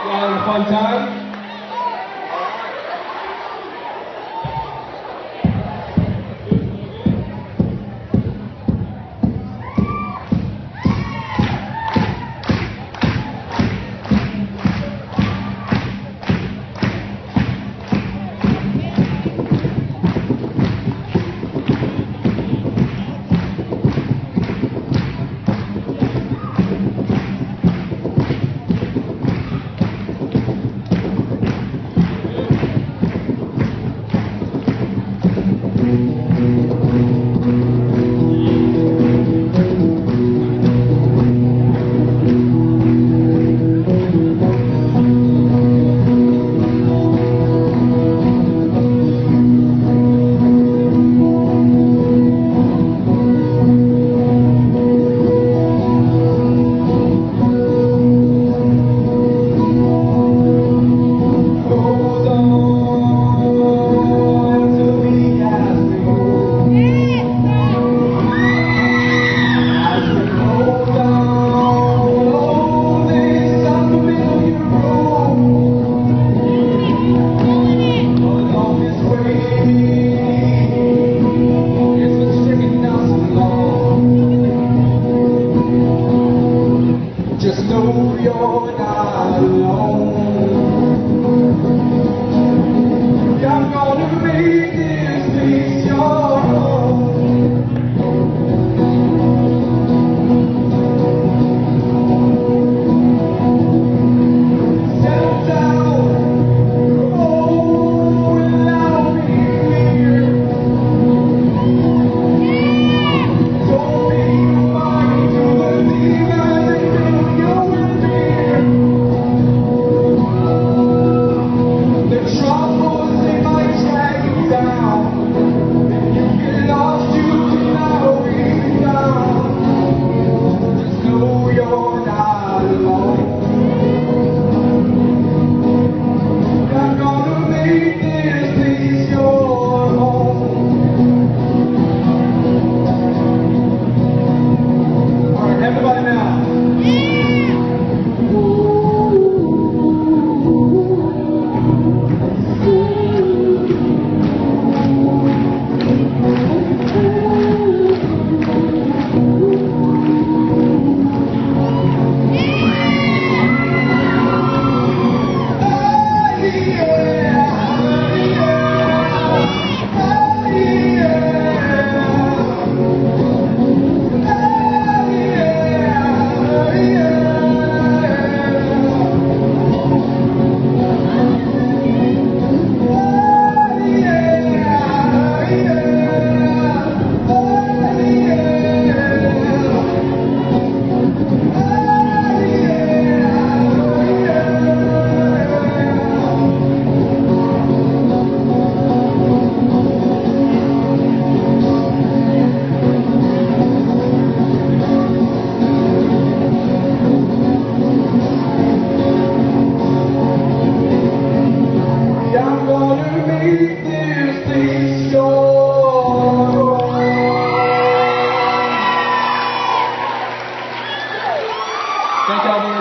Y'all having a fun time? Just know you're not alone. I'm gonna make this place your home. Settle down, oh, and I'll be here. Don't be mine to the demons and you and fear. The troubles they might drag you down. If you get lost, you can always be found. Just know you're not alone. I'm gonna make this place your home. Alright, everybody now. I'm gonna make this place your home. Thank y'all very much.